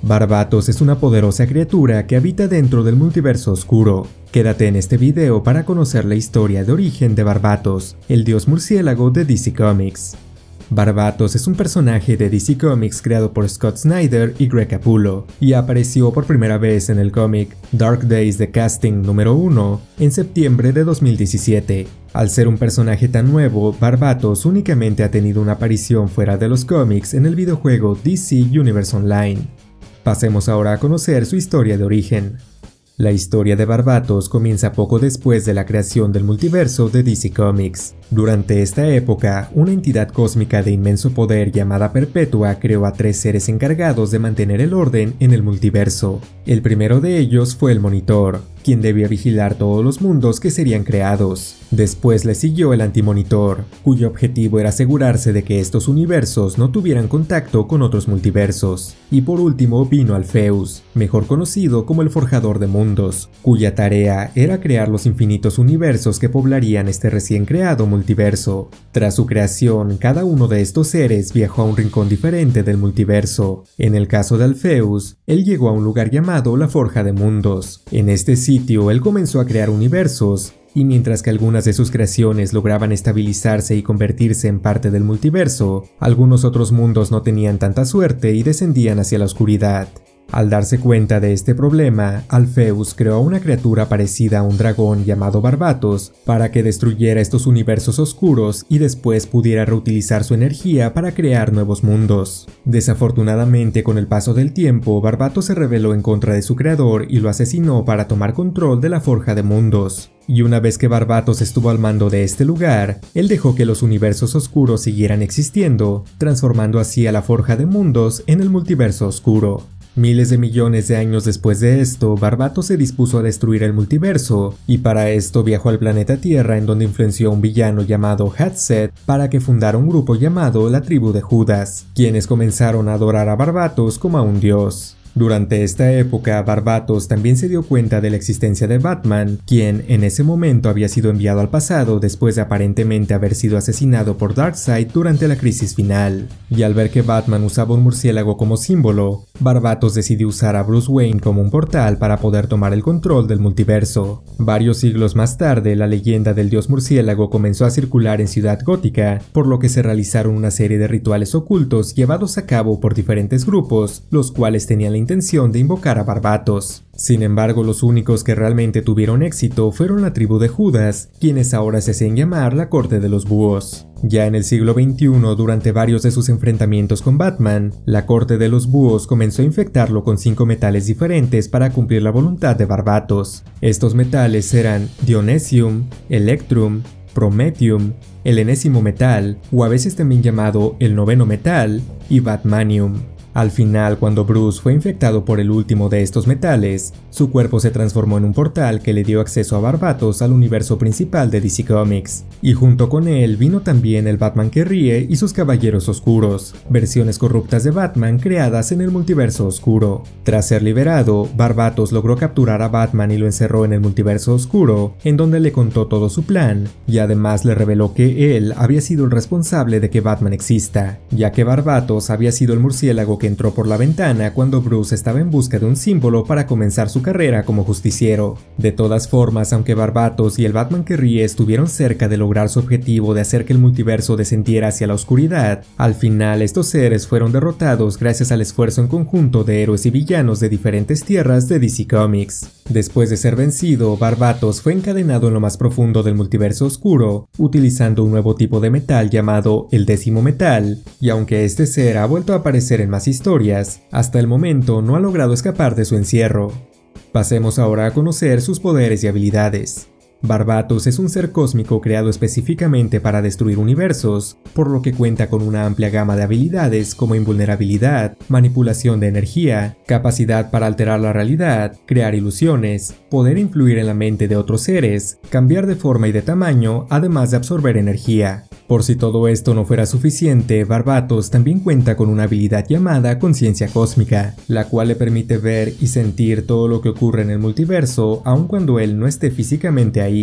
Barbatos es una poderosa criatura que habita dentro del multiverso oscuro. Quédate en este video para conocer la historia de origen de Barbatos, el dios murciélago de DC Comics. Barbatos es un personaje de DC Comics creado por Scott Snyder y Greg Capullo, y apareció por primera vez en el cómic Dark Days de Casting número 1 en septiembre de 2017. Al ser un personaje tan nuevo, Barbatos únicamente ha tenido una aparición fuera de los cómics en el videojuego DC Universe Online. Pasemos ahora a conocer su historia de origen. La historia de Barbatos comienza poco después de la creación del multiverso de DC Comics. Durante esta época, una entidad cósmica de inmenso poder llamada Perpetua creó a 3 seres encargados de mantener el orden en el multiverso. El primero de ellos fue el Monitor, quien debía vigilar todos los mundos que serían creados. Después le siguió el Antimonitor, cuyo objetivo era asegurarse de que estos universos no tuvieran contacto con otros multiversos. Y por último vino Alpheus, mejor conocido como el Forjador de Mundos, cuya tarea era crear los infinitos universos que poblarían este recién creado multiverso. Tras su creación, cada uno de estos seres viajó a un rincón diferente del multiverso. En el caso de Alpheus, él llegó a un lugar llamado la Forja de Mundos. En este sitio, él comenzó a crear universos, y mientras que algunas de sus creaciones lograban estabilizarse y convertirse en parte del multiverso, algunos otros mundos no tenían tanta suerte y descendían hacia la oscuridad. Al darse cuenta de este problema, Alpheus creó una criatura parecida a un dragón llamado Barbatos para que destruyera estos universos oscuros y después pudiera reutilizar su energía para crear nuevos mundos. Desafortunadamente, con el paso del tiempo, Barbatos se rebeló en contra de su creador y lo asesinó para tomar control de la Forja de Mundos. Y una vez que Barbatos estuvo al mando de este lugar, él dejó que los universos oscuros siguieran existiendo, transformando así a la Forja de Mundos en el multiverso oscuro. Miles de millones de años después de esto, Barbatos se dispuso a destruir el multiverso, y para esto viajó al planeta Tierra en donde influenció a un villano llamado Hatset para que fundara un grupo llamado la Tribu de Judas, quienes comenzaron a adorar a Barbatos como a un dios. Durante esta época, Barbatos también se dio cuenta de la existencia de Batman, quien en ese momento había sido enviado al pasado después de aparentemente haber sido asesinado por Darkseid durante la crisis final. Y al ver que Batman usaba un murciélago como símbolo, Barbatos decidió usar a Bruce Wayne como un portal para poder tomar el control del multiverso. Varios siglos más tarde, la leyenda del dios murciélago comenzó a circular en Ciudad Gótica, por lo que se realizaron una serie de rituales ocultos llevados a cabo por diferentes grupos, los cuales tenían la intención de invocar a Barbatos. Sin embargo, los únicos que realmente tuvieron éxito fueron la tribu de Judas, quienes ahora se hacen llamar la Corte de los Búhos. Ya en el siglo XXI, durante varios de sus enfrentamientos con Batman, la Corte de los Búhos comenzó a infectarlo con 5 metales diferentes para cumplir la voluntad de Barbatos. Estos metales eran Dionysium, Electrum, Promethium, el enésimo metal, o a veces también llamado el noveno metal, y Batmanium. Al final, cuando Bruce fue infectado por el último de estos metales, su cuerpo se transformó en un portal que le dio acceso a Barbatos al universo principal de DC Comics, y junto con él vino también el Batman que ríe y sus Caballeros Oscuros, versiones corruptas de Batman creadas en el multiverso oscuro. Tras ser liberado, Barbatos logró capturar a Batman y lo encerró en el multiverso oscuro, en donde le contó todo su plan, y además le reveló que él había sido el responsable de que Batman exista, ya que Barbatos había sido el murciélago que entró por la ventana cuando Bruce estaba en busca de un símbolo para comenzar su carrera como justiciero. De todas formas, aunque Barbatos y el Batman que ríe estuvieron cerca de lograr su objetivo de hacer que el multiverso descendiera hacia la oscuridad, al final estos seres fueron derrotados gracias al esfuerzo en conjunto de héroes y villanos de diferentes tierras de DC Comics. Después de ser vencido, Barbatos fue encadenado en lo más profundo del multiverso oscuro, utilizando un nuevo tipo de metal llamado el décimo metal, y aunque este ser ha vuelto a aparecer en más historias, hasta el momento no ha logrado escapar de su encierro. Pasemos ahora a conocer sus poderes y habilidades. Barbatos es un ser cósmico creado específicamente para destruir universos, por lo que cuenta con una amplia gama de habilidades como invulnerabilidad, manipulación de energía, capacidad para alterar la realidad, crear ilusiones, poder influir en la mente de otros seres, cambiar de forma y de tamaño, además de absorber energía. Por si todo esto no fuera suficiente, Barbatos también cuenta con una habilidad llamada conciencia cósmica, la cual le permite ver y sentir todo lo que ocurre en el multiverso, aun cuando él no esté físicamente ahí.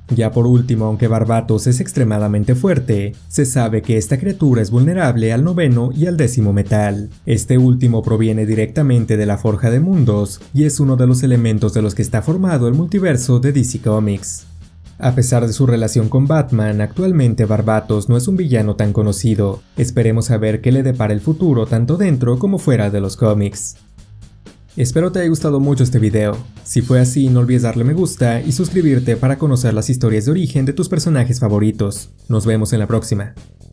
Ya por último, aunque Barbatos es extremadamente fuerte, se sabe que esta criatura es vulnerable al 9º y al 10º metal. Este último proviene directamente de la Forja de Mundos y es uno de los elementos de los que está formado el multiverso de DC Comics. A pesar de su relación con Batman, actualmente Barbatos no es un villano tan conocido. Esperemos a ver qué le depara el futuro tanto dentro como fuera de los cómics. Espero te haya gustado mucho este video. Si fue así, no olvides darle me gusta y suscribirte para conocer las historias de origen de tus personajes favoritos. Nos vemos en la próxima.